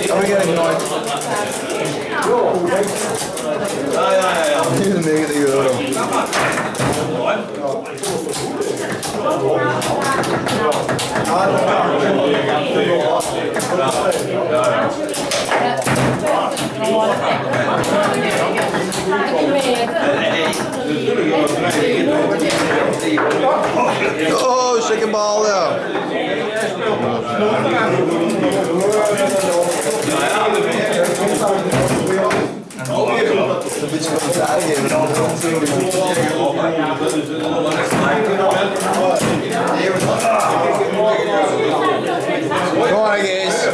Kom igen, ikke nøj. Ja. Det er mega, det gør du. Oh, chicken ball there. Een beetje commentaar geven. Go on, guys.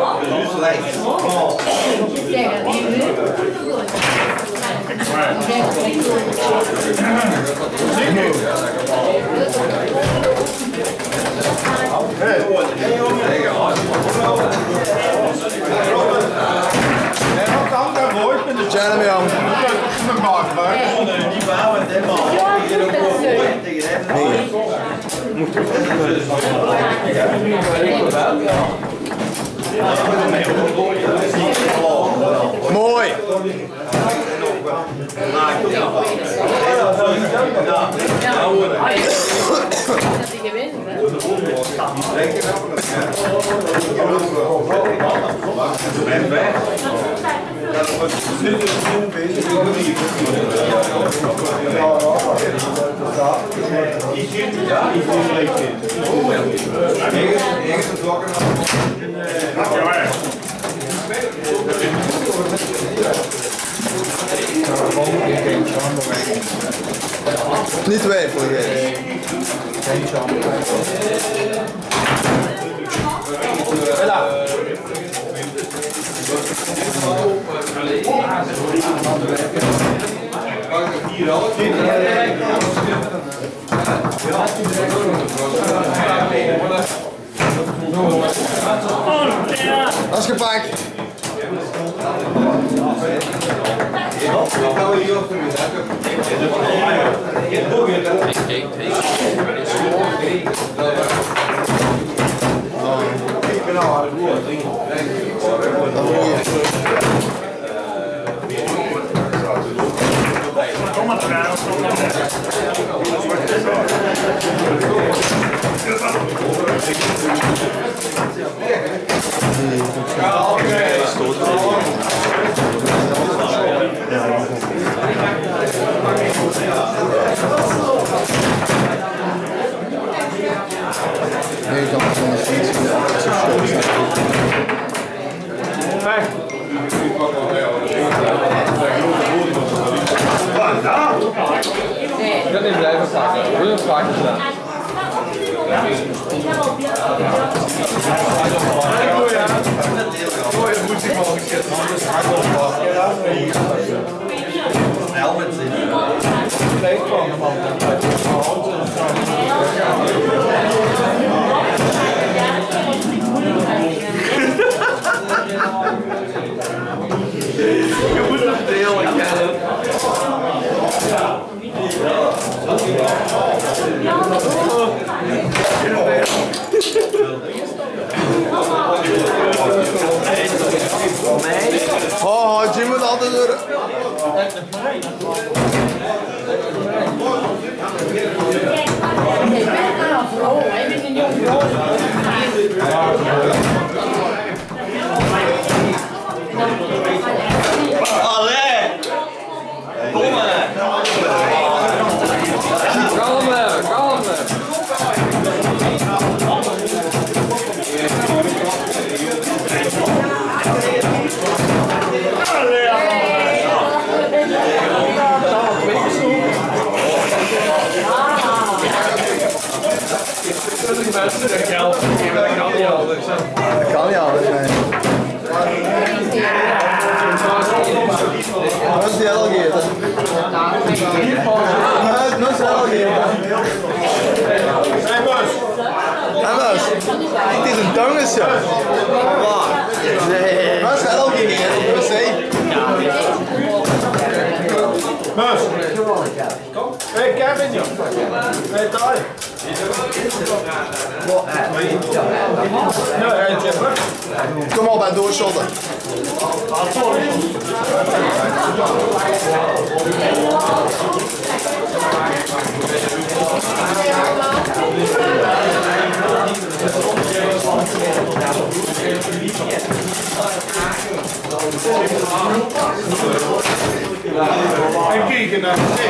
Jeremy om. Mooi. Niet twijfelen, Gees. Geen chance. Dat is gepakt. Nee, ik kan het gewoon niet zien. Dat is blijven staan. Wil je een vraagje stellen? Je moet hem delen, kennen. Oh, Jim moet altijd door. Allee! Kom maar! Kalm, kalm. Dat kan niet anders, nee. Wat is die alligator? Wat is die alligator? Amos, het is een dongetje. Nee. Wat is die alligator op de wc? Mus! Kom! Hey Kevin! Hey, daar! Come on, man, do a shoulder. En kijken naar de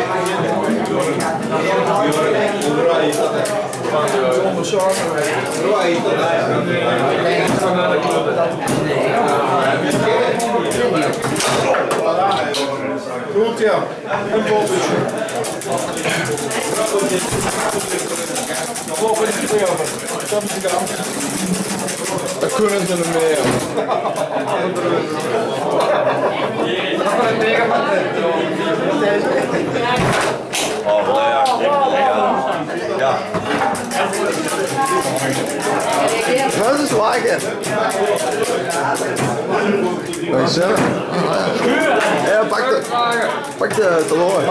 goed, ja. Een boltje. Dat kunnen ze nog meer. Ja. Dat is wagen. Wat is dat? Ja, pak de teloor.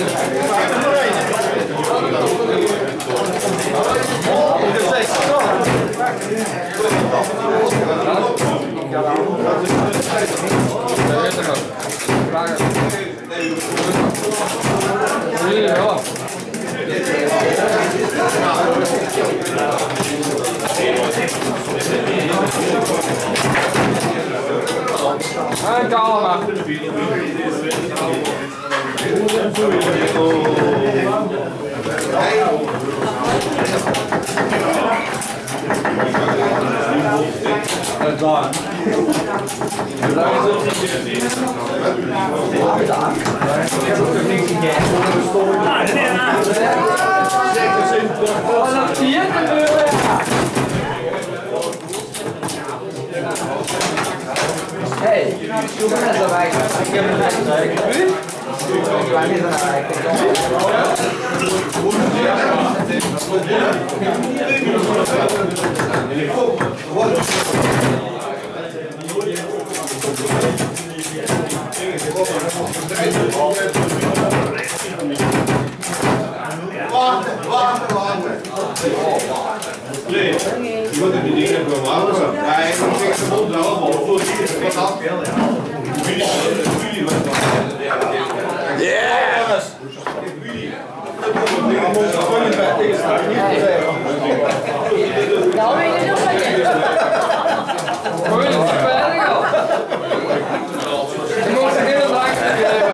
Hey, du kannst dabei. Ich habe Nee, je moet die dingen gewoon maken. Hij heeft de mond wel allemaal. Ja,